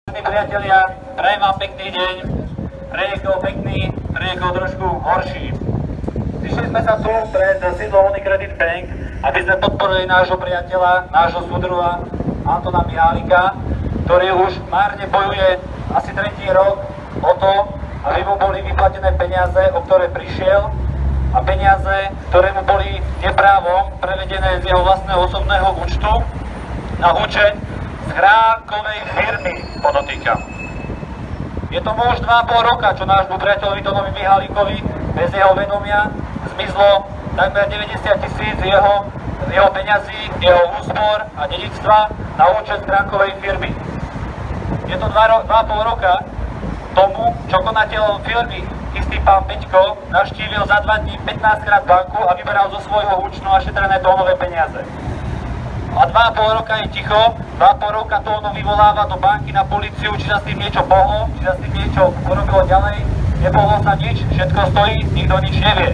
Priatelia, prajem vám pekný deň, pre niekoho pekný, pre niekoho trošku horší. Prišli sme sa tu pred sídlom Unicredit Bank, aby sme podporili nášho priateľa, nášho súdruha Antona Mihálika, ktorý už márne bojuje asi 3. rok o to, aby mu boli vyplatené peniaze, o ktoré prišiel, a peniaze, ktoré mu boli neprávom prevedené z jeho vlastného osobného účtu na účet z hránkovej firmy, podotýkam. Je to už 2,5 roka, čo nášmu priateľovi Tonovi Mihálikovi bez jeho vedomia zmizlo takmer 90 000 jeho peňazí, jeho úspor a dedičstva na účet z hránkovej firmy. Je to 2,5 roka tomu, čo konateľ firmy, istý pán Peťko, navštívil za 2 dní 15-krát banku a vyberal zo svojho účtu našetrené tónové peniaze. A 2,5 roka je ticho, 2,5 roka Tóno vyvoláva do banky na políciu, či sa s tým niečo pohlo, či sa s tým niečo urobilo ďalej. Nepohlo sa nič, všetko stojí, nikto nič nevie.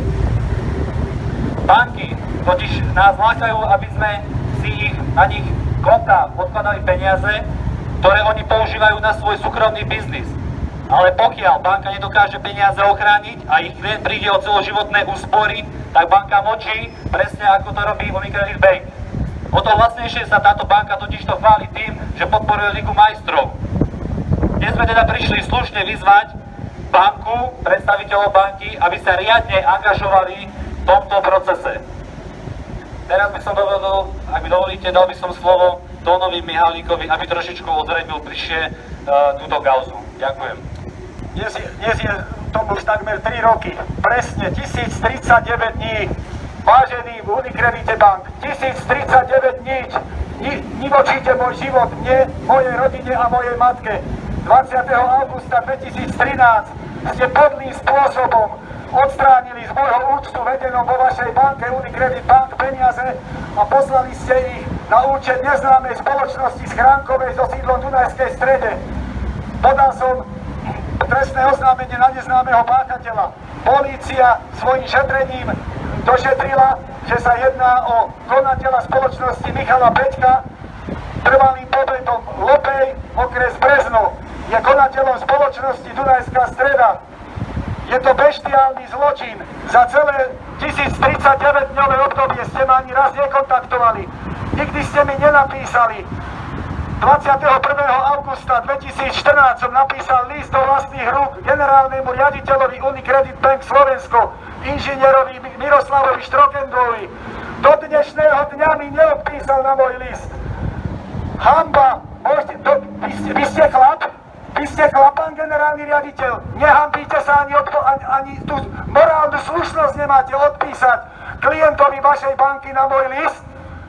Banky totiž nás lákajú, aby sme si na nich konta odkladali peniaze, ktoré oni používajú na svoj súkromný biznis. Ale pokiaľ banka nedokáže peniaze ochrániť a ich klient príde o celoživotné úspory, tak banka močí, presne ako to robí Unicredit Bank. O to vlastnejšie sa táto banka totižto chváli tým, že podporuje Ligu majstrov. Dnes sme teda prišli slušne vyzvať banku, predstaviteľov banky, aby sa riadne angažovali v tomto procese. Teraz by som dovolil, ak mi dovolíte, dal by som slovo Tónovi Mihálikovi, aby trošičku ozrejmil bližšie túto kauzu. Ďakujem. Dnes je tomu už takmer 3 roky. Presne 1039 dní. Vážený v Unicredite Bank, 1039 dní. Nivočíte môj život mne, mojej rodine a mojej matke. 20. augusta 2013 ste podlým spôsobom odstránili z môjho účtu vedenom vo vašej banke Unicredit Bank peniaze a poslali ste ich na účet neznámej spoločnosti schránkovej so sídlom v Dunajskej Strede. Podal som trestné oznámenie na neznámeho páchateľa. Polícia svojím šetrením došetrila, že sa jedná o konateľa spoločnosti Michala Peťka, trvalým pobytom Lopej, okres Brezno. Je konateľom spoločnosti Dunajská Streda. Je to beštiálny zločin. Za celé 1039-dňové obdobie ste ma ani raz nekontaktovali. Nikdy ste mi nenapísali. 21. augusta 2014 som napísal list do vlastných rúk generálnemu riaditeľovi Unicredit Bank Slovensko, inžinierovi Miroslavovi Štrokendrovi. Do dnešného dňa mi neodpísal na môj list. Hanba! Vy ste chlap? Vy ste chlap, pán generálny riaditeľ? Nehambíte sa ani tú morálnu slušnosť nemáte odpísať klientovi vašej banky na môj list?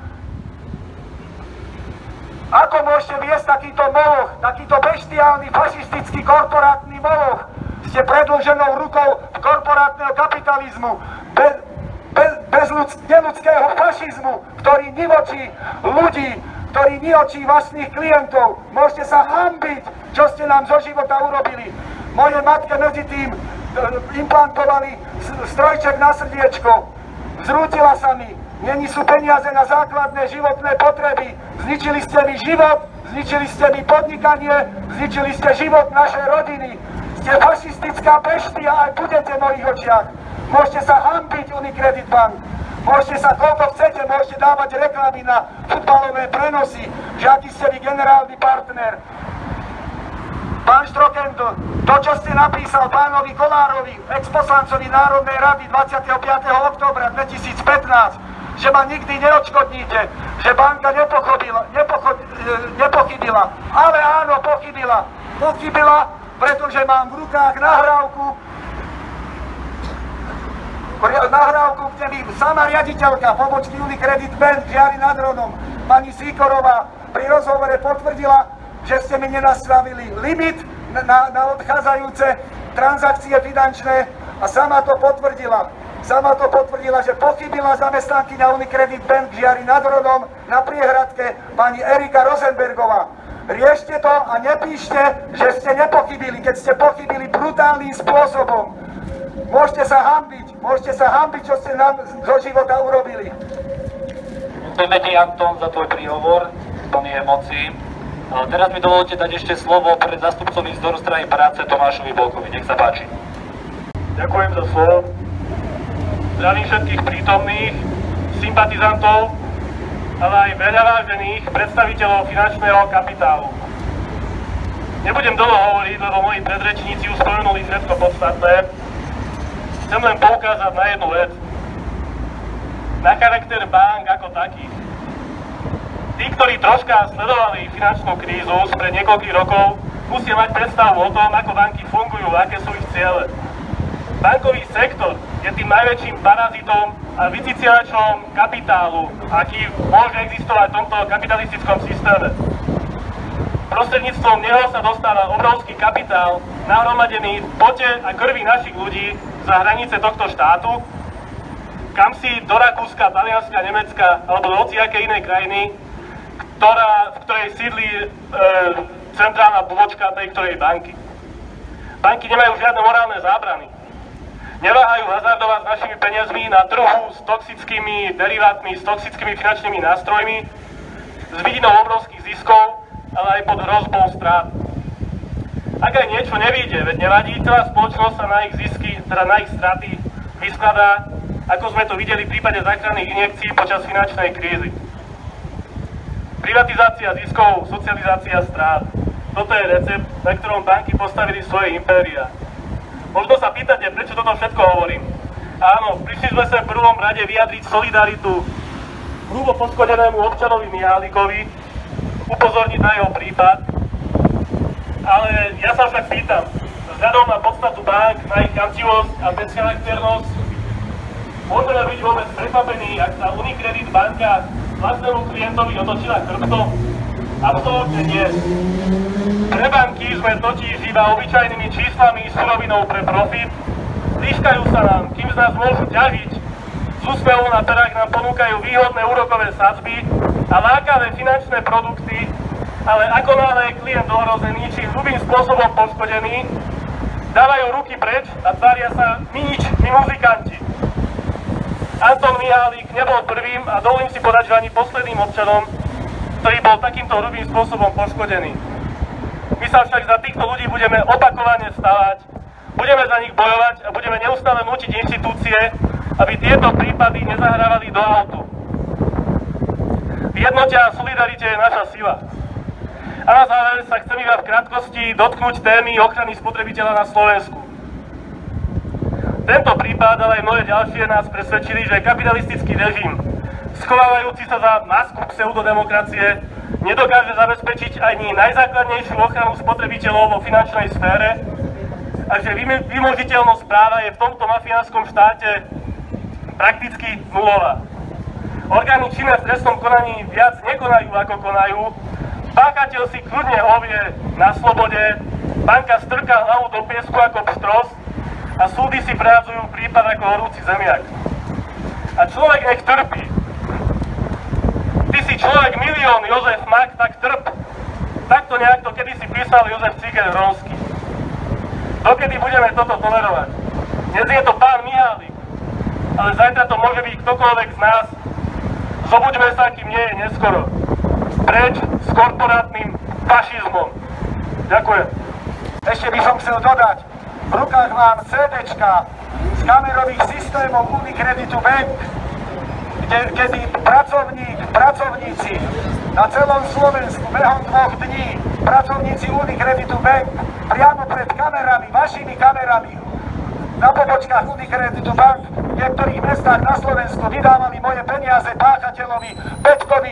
Ako môžete viesť takýto moloch, takýto beštiálny, fašistický, korporátny moloch? Ste predĺženou rukou korporátneho kapitalizmu, bez neľudského fašizmu, ktorý nivočí ľudí, ktorý nivočí vlastných klientov. Môžete sa hanbiť, čo ste nám zo života urobili. Moje matke medzi tým implantovali strojček na srdiečko. Zrútila sa mi. Není sú peniaze na základné životné potreby. Zničili ste mi život, zničili ste mi podnikanie, zničili ste život našej rodiny. Ste fašistická beštia, aj budete v mojich očiach. Môžete sa hanbiť, Unicredit Bank. Môžete sa koľko chcete, môžete dávať reklamy na futbalové prenosy, že aký ste vy generálny partner. Pán Štrokendl, to, čo ste napísal pánovi Kolárovi, exposlancovi Národnej rady 25. októbra 2015, že ma nikdy neodškodníte, že banka nepochybila. Ale áno, pochybila. Pochybila, pretože mám v rukách nahrávku, kde mi sama riaditeľka pobočky Unicredit Bank Žiari nad Hronom, pani Sýkorová, pri rozhovore potvrdila, že ste mi nenastavili limit na odchádzajúce transakcie finančné a sama to potvrdila. Sama to potvrdila, že pochybila zamestnankyňa Unicredit Bank Žiari nad Hronom na Priehradke pani Erika Rosenbergová. Riešte to a nepíšte, že ste nepochybili, keď ste pochybili brutálnym spôsobom. Môžete sa hanbiť, čo ste nám zo života urobili. Ďakujeme ti, Anton, za tvoj príhovor, plný emócií. Teraz mi dovolte dať ešte slovo pred zástupcom Zboru strany práce Tomášovi Bolkovi. Nech sa páči. Ďakujem za slovo. Zdravím všetkých prítomných, sympatizantov, ale aj veľa vážených predstaviteľov finančného kapitálu. Nebudem dlho hovoriť, lebo moji predrečníci už spomenuli všetko podstatné. Chcem len poukázať na jednu vec. Na charakter bank ako takých. Tí, ktorí troška sledovali finančnú krízu spred niekoľkých rokov, musia mať predstavu o tom, ako banky fungujú, aké sú ich ciele. Bankový sektor je tým najväčším parazitom a vyciciačom kapitálu, aký môže existovať v tomto kapitalistickom systéme. Prostredníctvom neho sa dostáva obrovský kapitál, nahromadený v pote a krvi našich ľudí za hranice tohto štátu, kam si do Rakúska, Talianska, Nemecka alebo do hociakej inej krajiny, v ktorej sídli centrálna pobočka tej ktorej banky. Banky nemajú žiadne morálne zábrany. Neváhajú hazardovať s našimi peniazmi na trhu s toxickými derivátmi, s toxickými finančnými nástrojmi, s vidinou obrovských ziskov, ale aj pod hrozbou strát. Ak aj niečo nevíde, veď nevadí, celá spoločnosť sa na ich zisky, teda na ich straty vyskladá, ako sme to videli v prípade záchranných injekcií počas finančnej krízy. Privatizácia ziskov, socializácia strát. Toto je recept, na ktorom banky postavili svoje impéria. Možno sa pýtate, prečo toto všetko hovorím. Áno, prišli sme sa v prvom rade vyjadriť solidaritu hrubo poškodenému občanovi Mihálikovi, upozorniť na jeho prípad, ale ja sa však pýtam, vzhľadom na podstatu bank, na ich chamtivosť a bezcharakternosť, môžeme byť vôbec prekvapení, ak sa Unicredit banka vlastnému klientovi otočila chrbto? Absolútne nie. Pre banky sme totiž iba obyčajnými číslami surovinou pre profit, líškajú sa nám, kým z nás môžu ťažiť, z úsmevom na perách nám ponúkajú výhodné úrokové sadzby a lákavé finančné produkty, ale ako náhle je klient ohrozený či hrubým spôsobom poškodený, dávajú ruky preč a tvária sa my muzikanti. Anton Mihálik nebol prvým a dovolím si povedať, že ani posledným občanom, ktorý bol takýmto hrubým spôsobom poškodený. My sa však za týchto ľudí budeme opakovane stavať, budeme za nich bojovať a budeme neustále nútiť inštitúcie, aby tieto prípady nezahrávali do autu. V jednote a solidarite je naša sila. A na záver sa chcem iba v krátkosti dotknúť témy ochrany spotrebiteľa na Slovensku. Tento prípad, ale aj mnohé ďalšie nás presvedčili, že kapitalistický režim, schovávajúci sa za masku pseudodemokracie, nedokáže zabezpečiť ani najzákladnejšiu ochranu spotrebiteľov vo finančnej sfére a že vymožiteľnosť práva je v tomto mafiánskom štáte prakticky nulová. Orgány činné v trestnom konaní viac nekonajú ako konajú, páchateľ si kľudne ovie na slobode, banka strká hlavu do piesku ako pštros a súdy si prehádzajú prípad ako horúci zemiak. A človek nech trpí. Ty si človek milión, Jozef Mak, tak trp. Takto nejak to kedysi písal Jozef Ciger-Rónsky. Dokedy budeme toto tolerovať? Dnes je to pán Mihálik, ale zajtra to môže byť ktokoľvek z nás. Zobuďme sa, kým nie je neskoro. Preč s korporátnym fašizmom. Ďakujem. Ešte by som chcel dodať, v rukách mám CDčka z kamerových systémov Unicreditu Bank, kedy pracovníci na celom Slovensku behom 2 dní, pracovníci Unicreditu Bank priamo pred kamerami, vašimi kamerami, na pobočkách Unicreditu Bank v niektorých mestách na Slovensku vydávali moje peniaze páchateľovi Peťkovi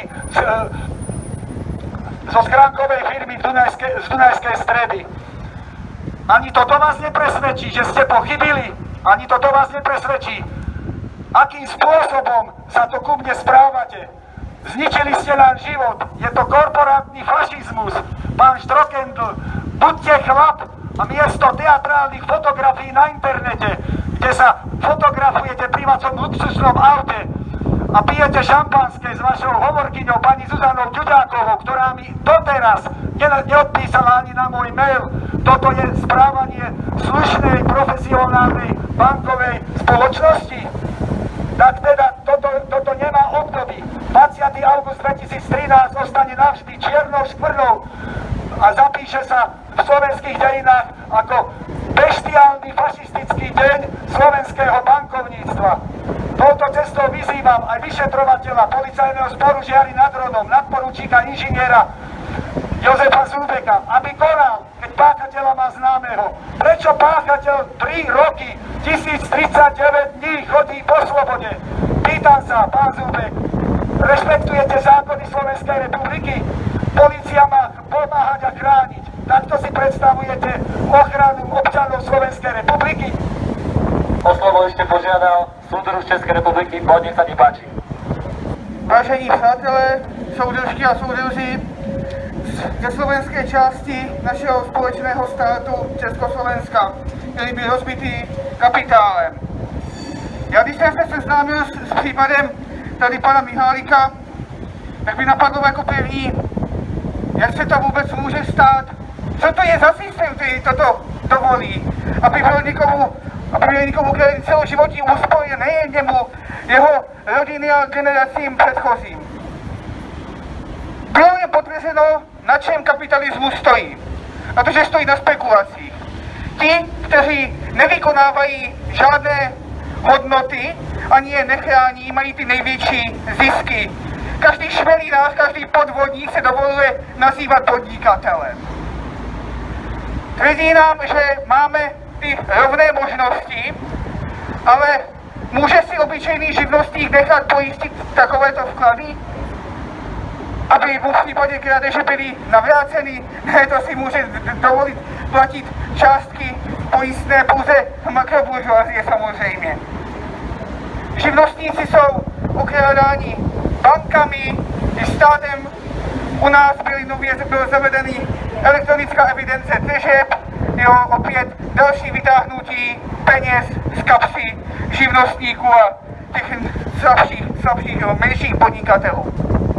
zo schránkovej firmy z Dunajskej Stredy. Ani to do vás nepresvedčí, že ste pochybili. Ani to do vás nepresvedčí, akým spôsobom sa to ku mne správate. Zničili ste nám život. Je to korporátny fašizmus. Pán Štrokendl, buďte chlap a miesto teatrálnych fotografií na internete, kde sa fotografujete pri vašom luxusnom aute a pijete šampanské s vašou hovorkyňou pani Zuzanou Ďuďákovou, ktorá mi doteraz neodpísala ani na môj mail. Toto je správanie slušnej, profesionálnej bankovej spoločnosti. tak teda toto nemá období. 20. august 2013 ostane navždy čiernou škvrnou a zapíše sa v slovenských dejinách ako bestiálny fašistický deň slovenského bankovníctva. Touto cestou vyzývam aj vyšetrovateľa policajného zboru Žiary nad Hronom, nadporučíka inžiniera Jozefa Zúbeka, aby konal, keď páchateľa má známeho. Prečo páchateľ 3 roky, 1039 dní chodí po slobode? Pýtam sa, pán Zúbek, rešpektujete zákony Slovenskej republiky? Polícia má pomáhať a chrániť. Takto si predstavujete ochranu občanov Slovenskej republiky? O slovo ešte požiadal súdruh Českej republiky, poď, nech sa ti páči. Vážení přátelé, soudružky a soudruzi, ze slovenské části našeho společného státu Československa, který byl rozbitý kapitálem. Já když jsem se seznámil s případem tady pana Mihálika, tak mi napadlo jako první, jak se to vůbec může stát, co to je za systém, který toto dovolí, aby byl někomu který celoživotní úspor je nejen němu, jeho rodiny a generacím předchozím. Bylo je potvrzeno, na čem kapitalismus stojí. A to, že stojí na spekulacích. Ti, kteří nevykonávají žádné hodnoty, ani je nechrání, mají ty největší zisky. Každý šmelínář, každý podvodník se dovoluje nazývat podnikatelem. Tvrdí nám, že máme ty rovné možnosti, ale může si obyčejný živnostník nechat pojistit takovéto vklady, aby mu v případě krádeže byly navráceny? Ne, to si může dovolit platit částky pojistné pouze makroburžoazie samozřejmě. Živnostníci jsou okrádáni bankami i státem. U nás byl zavedený elektronická evidence tržeb, jo, opět další vytáhnutí peněz z kapsy živnostníků a těch slabších menších podnikatelů.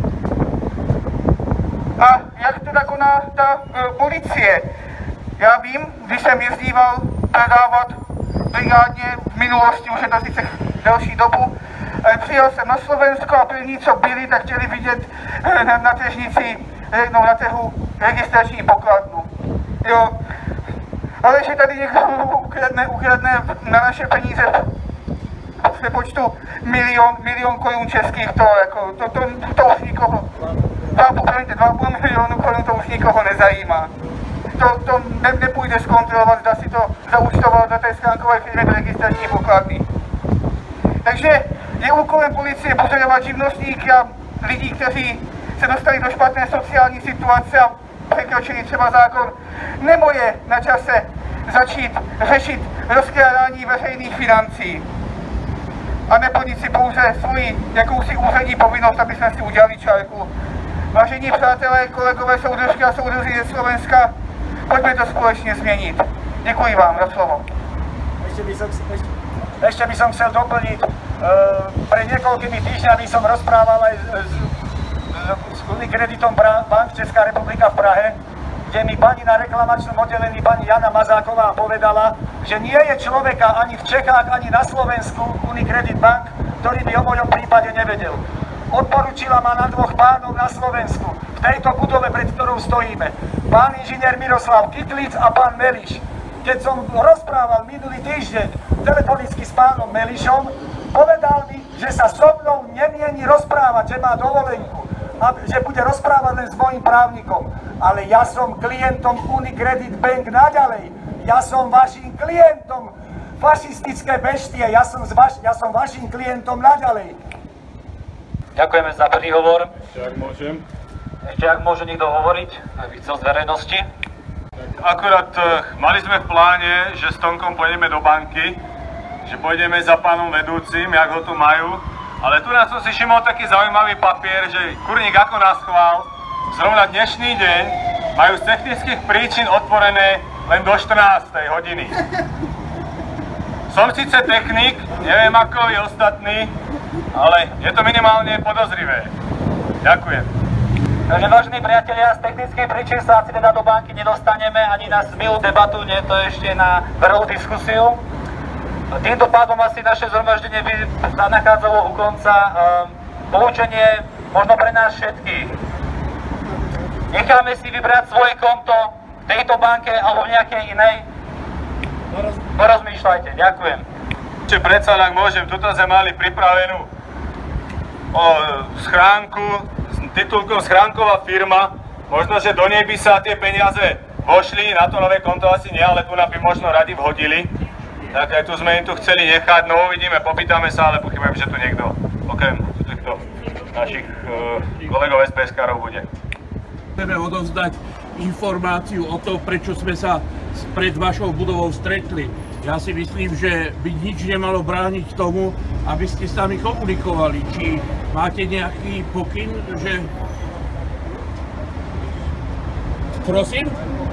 A jak teda koná ta policie? Já vím, když jsem jezdíval prodávat brigádně v minulosti, už je to sice delší dobu, přijel jsem na Slovensko a první, co byli, tak chtěli vidět na tržnici, na trhu registrační pokladnu. Jo. Ale že tady někdo ukradne na naše peníze v přepočtu milion korun českých, to už nikoho, 2,5 milionu korun, to už nikoho nezajímá. To nepůjde zkontrolovat, zda si to zaúčtoval za té schránkové firmě do registrační pokladny. Takže je úkolem policie pozorovat živnostníky a lidí, kteří se dostali do špatné sociální situace a překročili třeba zákon. Nebo je na čase začít řešit rozkrádání veřejných financí a neplnit si pouze svoji jakousi úřední povinnost, aby jsme si udělali čárku. Vážení přátelé, kolegové, soudružky a soudruzi ze Slovenska, pojďme to společně změnit. Děkuji vám za slovo. Ešte by som chcel doplniť, pred niekoľkými týždňami som rozprával aj s Unikreditom Bank Česká republika v Prahe, kde mi pani na reklamačnom oddelení, pani Jana Mazáková, povedala, že nie je človeka ani v Čechách, ani na Slovensku Unicredit Bank, ktorý by o mojom prípade nevedel. Odporučila ma na 2 pánov na Slovensku, v tejto budove, pred ktorou stojíme. Pán inžinier Miroslav Kytlic a pán Meliš. Keď som rozprával minulý týždeň telefonicky s pánom Melišom, povedal mi, že sa so mnou nemieni rozprávať, že má dovolenku a že bude rozprávať len s mojím právnikom. Ale ja som klientom Unicredit Bank naďalej. Ja som vašim klientom, fašistické beštie, ja som vašim klientom naďalej. Ďakujeme za príhovor. Ešte ak môže niekto hovoriť, ak by chcel z verejnosti. akurát mali sme v pláne, že s Tonkom pôjdeme do banky, že pôjdeme za pánom vedúcim, jak ho tu majú, ale tu nás som si všimol taký zaujímavý papier, že kurník ako nás chvál, zrovna dnešný deň majú z technických príčin otvorené len do 14. hodiny. Som síce technik, neviem ako vy ostatní, ale je to minimálne podozrivé. Ďakujem. Takže vážení priatelia, z technických príčin sa asi teda do banky nedostaneme ani na milú debatu, nie, to ešte na prvú diskusiu. Týmto pádom asi naše zhromaždenie by sa nachádzalo u konca. Poučenie možno pre nás všetkých. Necháme si vybrať svoje konto v tejto banke alebo v nejakej inej. Porozmýšľajte, ďakujem. Čiže predsa, ak môžem, tuto sme mali pripravenú schránku s titulkom Schránková firma. Možno, že do nej by sa tie peniaze vošli, na to nové konto asi nie, ale tu by možno radi vhodili. Tak aj tu sme im tu chceli nechať, no uvidíme, popýtame sa, ale pochybujem, že tu niekto, okrem týchto našich kolegov SPS-károv bude. Chceme odovzdať informáciu o tom, prečo sme sa pred vašou budovou stretli. Ja si myslím, že by nič nemalo brániť tomu, aby ste s nami komunikovali. Či máte nejaký pokyn, že... Prosím?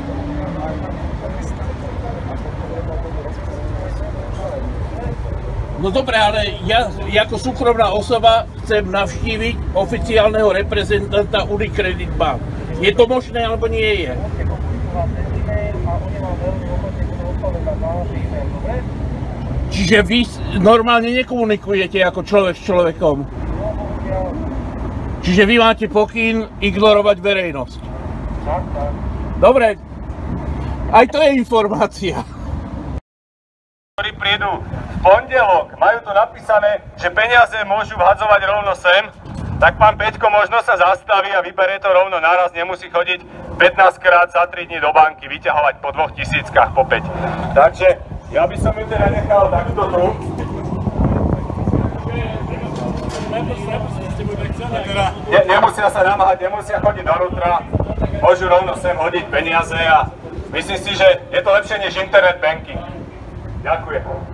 No dobre, ale ja ako súkromná osoba chcem navštíviť oficiálneho reprezentanta Unicredit Bank. Je to možné, alebo nie je? Čiže vy normálne nekomunikujete ako človek s človekom? Čiže vy máte pokyn ignorovať verejnosť? Dobre, aj to je informácia. Ktorí prídu v pondelok, majú tu napísané, že peniaze môžu vhadzovať rovno sem, tak pán Peťko možno sa zastaví a vybere to rovno naraz, nemusí chodiť 15 krát za 3 dní do banky, vyťahovať po 2000 po 5. Takže ja by som ju teda nechal takto tu. Nemusia sa namáhať, nemusia chodiť donútra, môžu rovno sem hodiť peniaze a myslím si, že je to lepšie než internet banking. Ďakujem.